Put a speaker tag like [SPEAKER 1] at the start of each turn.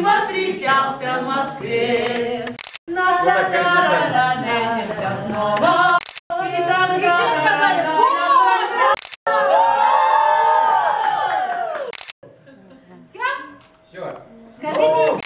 [SPEAKER 1] ним повстречался в Москве. Встретимся снова. И тогда все сказали: Все?
[SPEAKER 2] Все.
[SPEAKER 3] Скажите,